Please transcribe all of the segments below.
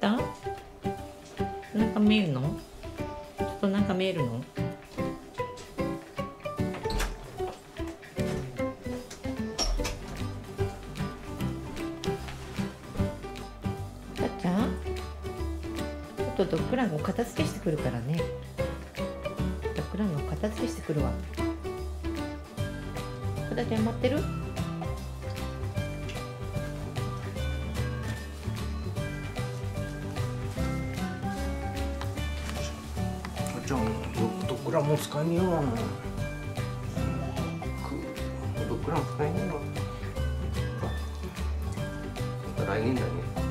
た？なんか見えるの？ちょっとなんか見えるの？たっちゃん、ちょっとドッグランを片付けしてくるからね。ドッグランの片付けしてくるわ。たっちゃん待ってる？ じゃあドッグランもう使えねえわ。ドッグラン使えねえわ。また来年だね。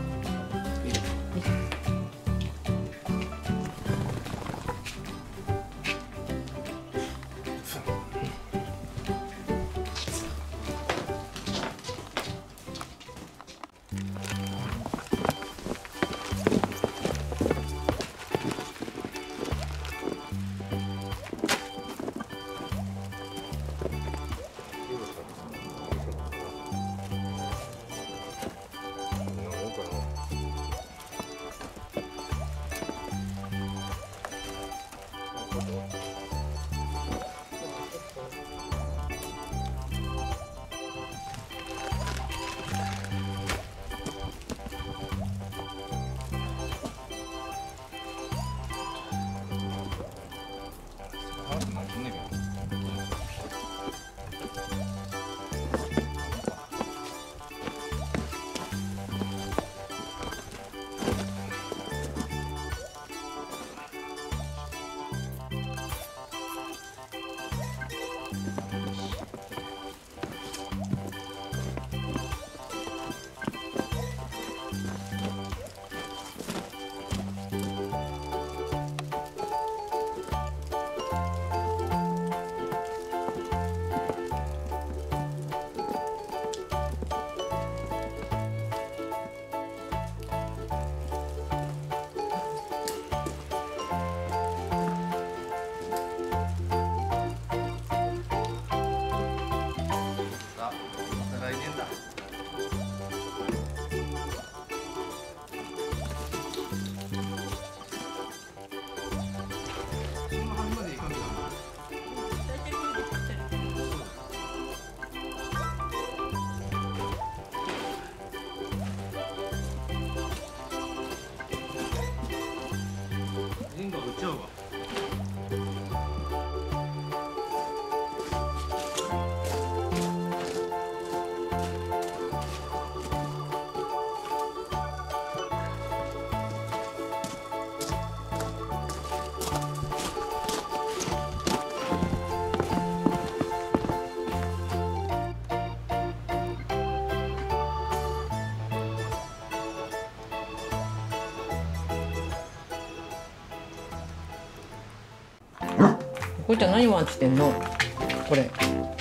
こいちゃん何ワンチってんの？これ。こ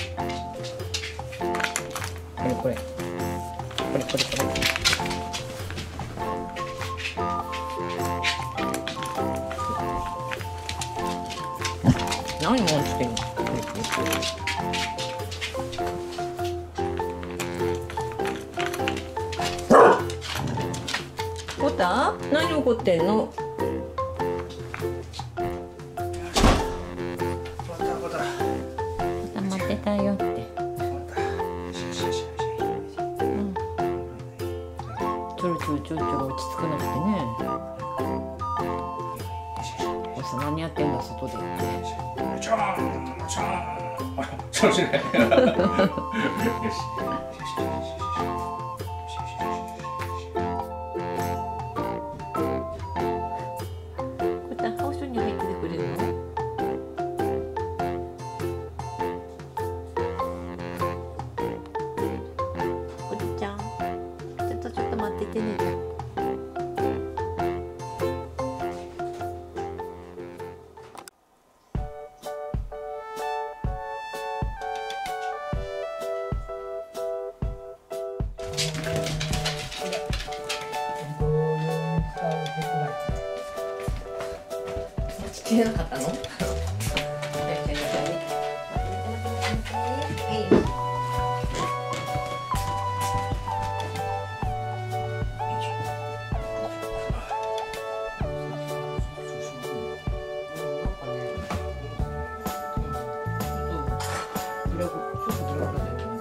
れこれ。これこれこれ。何ワンチってんの？コタ？何怒ってんの？待ってたよって。ちょろちょろちょろちょろ落ち着かなくてね。おさ何やってんだ外でって。 ちょんちょん。調子ない。よし。 これハウスに入っててくれるの？ちょっと待っててね。聞けなかったの？ ちょっとブラブラだよね。